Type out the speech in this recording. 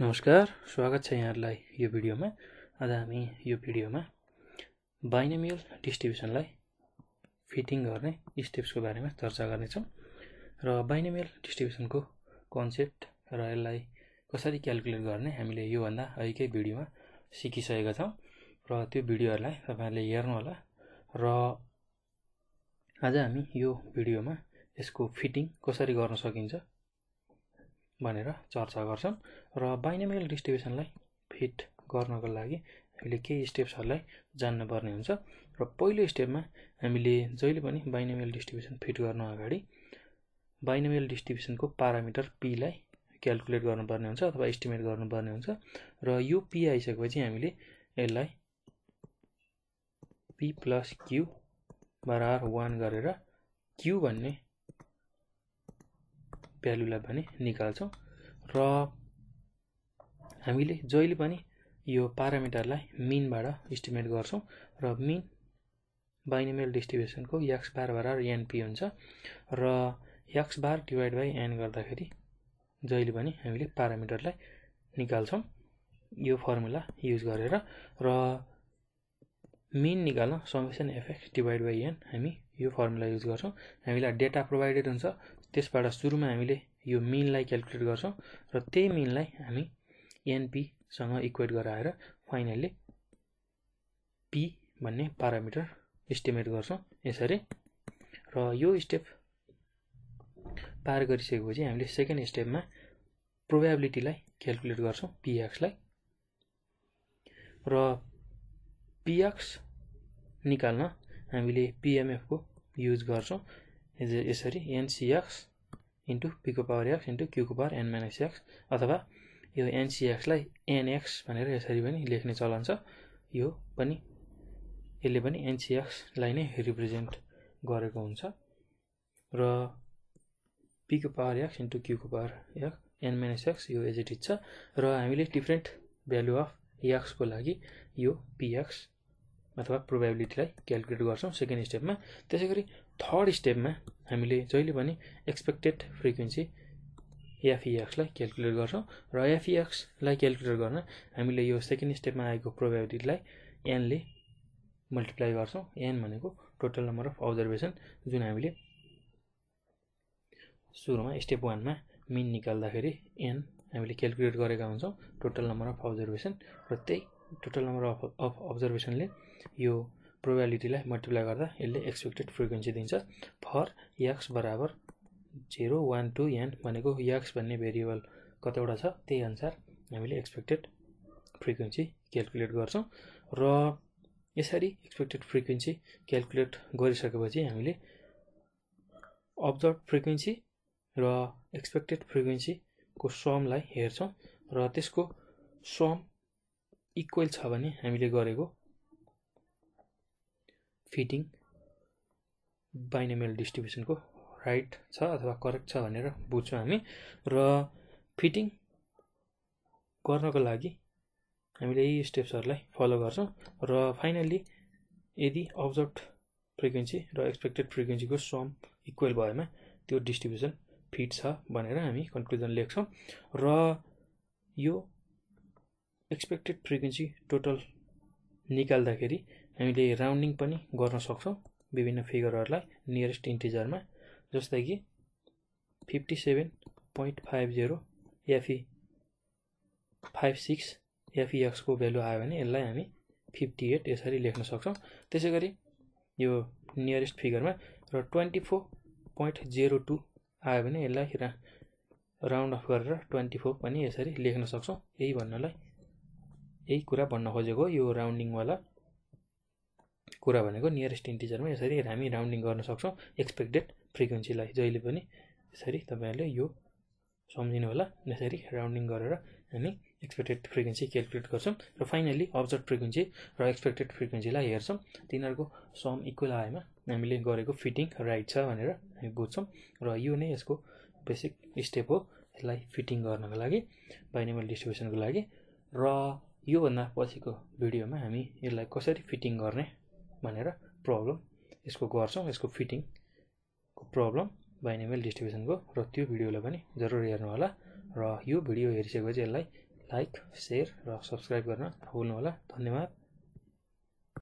नमस्कार, स्वागत छ यहाँहरुलाई यो भिडियोमा। आज हामी यो भिडियोमा बाइनोमियल डिस्ट्रिब्युसनलाई फिटिङ गर्ने स्टेप्सको बारेमा चर्चा गर्नेछौं र बाइनोमियल डिस्ट्रिब्युसनको कन्सेप्ट र यसलाई कसरी क्याल्कुलेट गर्ने हामीले यो भन्दा अघिकै भिडियोमा सिकिसकेका छौं र त्यो भिडियोहरुलाई तपाईहरुले हेर्नु होला र आज हामी यो भिडियोमा यसको फिटिङ कसरी गर्न सकिन्छ भनेर चर्चा गर्छौं र बाइनोमियल डिस्ट्रिब्युसनलाई फिट गर्नको लागि हामीले केही स्टेप्सहरुलाई जान्न पर्ने हुन्छ र पहिलो स्टेपमा हामीले जहिले पनि बाइनोमियल डिस्ट्रिब्युसन फिट गर्न अगाडि बाइनोमियल डिस्ट्रिब्युसनको प्यारामिटर p लाई क्याल्कुलेट गर्नुपर्ने हुन्छ अथवा एस्टिमेट गर्नुपर्ने हुन्छ र यो p आइसकेपछि हामीले यसलाई p + q बराबर 1 गरेर q भन्ने भ्यालुलाई पनि निकाल्छौं र हामीले जहिले पनि यो प्यारामिटरलाई मीन बाट एस्टिमेट गर्छौं र मीन बाइनोमियल डिस्ट्रिब्युसनको x बार बराबर np हुन्छ र x bar divide by n गर्दाखेरि जहिले पनि हामीले प्यारामिटरलाई निकाल्छौं यो फर्मुला युज गरेर र मीन निकाल्न summation fx divide by n हामी यो फर्मुला युज गर्छौं। हामीलाई डेटा प्रोवाइडेड हुन्छ, त्यसबाट सुरुमा हामीले यो मीनलाई क्याल्कुलेट गर्छौं र त्यही मीनलाई हामी np सँग इक्वेट गराएर फाइनली p भन्ने प्यारामिटर एस्टिमेट गर्छौं यसरी। र यो स्टेप पार गरिसकेपछि हामीले सेकेन्ड स्टेपमा प्रोबेबिलिटीलाई क्याल्कुलेट गर्छौं px लाई र px निकाल्न हामीले pmf को युज गर्छौं यसरी ncx into p को पावर x into q को पावर n - x अथवा यो ncx लाई nx भनेर यसरी पनि लेख्ने चलन छ। यो पनि यसले पनि ncx लाई नै रिप्रेजेन्ट गरेको हुन्छ र p को पावर x into q को पावर x n - x यो एज इट इज छ र हामीले डिफरेन्ट भ्यालु अफ x को लागि यो px अथवा प्रोबेबिलिटीलाई क्याल्कुलेट गर्छौं सेकेन्ड स्टेपमा। त्यसैगरी थर्ड स्टेपमा हामीले जहिले पनि एक्सपेक्टेड फ्रिक्वेन्सी fex लाई क्याल्कुलेट गर्छौं र fex लाई क्याल्कुलेट गर्न हामीले यो सेकेन्ड स्टेपमा आएको प्रोबेबिलिटीलाई n ले मल्टिप्लाई गर्छौं। n भनेको टोटल नम्बर अफ अब्जर्भेसन जुन हामीले सुरुमा स्टेप 1 मा मीन निकाल्दाखेरि n हामीले क्याल्कुलेट गरेका हुन्छौं टोटल नम्बर अफ अब्जर्भेसन र त्यही टोटल नम्बर अफ अब्जर्भेसनले यो प्रोबेबिलिटीलाई मल्टिप्लाई गर्दा यसले एक्सपेक्टेड फ्रिक्वेन्सी दिन्छ फर x बराबर 0 1 2 n भनेको x भन्ने भेरिएबल कतिवटा छ त्यही अनुसार हामीले एक्सपेक्टेड फ्रिक्वेन्सी क्याल्कुलेट गर्छौं र यसरी एक्सपेक्टेड फ्रिक्वेन्सी क्याल्कुलेट गरिसकेपछि हामीले अब्जर्भ फ्रिक्वेन्सी र एक्सपेक्टेड फ्रिक्वेन्सी को समलाई हेर्छौं र त्यसको सम इक्वल छ भने हामीले गरेको फिटिङ बाइनोमियल डिस्ट्रिब्युसनको राइट छ अथवा करेक्ट छ भनेर बुझ्छौं हामी र फिटिङ गर्नको लागि हामीले यी स्टेप्सहरुलाई फलो गर्छौं र फाइनली यदि अब्जर्भड फ्रिक्वेन्सी र एक्सपेक्टेड फ्रिक्वेन्सीको सम इक्वल भएमा त्यो डिस्ट्रिब्युसन फिट छ भनेर हामी कन्क्लुजन लेख्छौं र यो एक्सपेक्टेड फ्रिक्वेन्सी टोटल निकाल्दाखेरि हामीले राउन्डिङ पनि गर्न सक्छौं विभिन्न फिगरहरुलाई नियरेस्ट इन्टिजरमा जस्तै कि 57.50 fe56 fex को भ्यालु आयो भने यसलाई हामी 58 यसरी लेख्न सक्छौं। त्यसैगरी यो नियरेस्ट फिगरमा र 24.02 आयो भने यसलाई राउन्ड अफ गरेर 24 पनि यसरी लेख्न सक्छौं। यही कुरा भन्न खोजेको यो राउन्डिङ वाला कुरा भनेको नियरेस्ट इन्टिजरमा यसरी हामी राउन्डिङ गर्न सक्छौं एक्सपेक्टेड फ्रिक्वेन्सीलाई जहिले पनि यसरी तपाईहरुले यो सम्झिनु होला। यसरी राउन्डिङ गरेर हामी एक्सपेक्टेड फ्रिक्वेन्सी क्याल्कुलेट गर्छौं र फाइनली अब्जर्भ फ्रिक्वेन्सी र एक्सपेक्टेड फ्रिक्वेन्सीलाई हेर्छौं तिनीहरुको सम इक्वल आएमा हामीले गरेको फिटिङ राइट छ भनेर हामी बुझ्छौं र यो नै यसको बेसिक स्टेप हो यसलाई फिटिङ गर्नको लागि बाइनोमियल डिस्ट्रिब्युसनको लागि र यो भन्दा पछिको भिडियोमा हामी यसलाई कसरी फिटिङ गर्ने भनेर प्रब्लम यसको गर्छौं यसको फिटिङ को प्रब्लम बाइनोमियल डिस्ट्रिब्युसनको र त्यो भिडियोलाई पनि जरुर हेर्नु होला र यो भिडियो हेरिसकेपछि यसलाई लाइक, सेयर र सब्सक्राइब गर्न नभुल्नुहोला। धन्यवाद।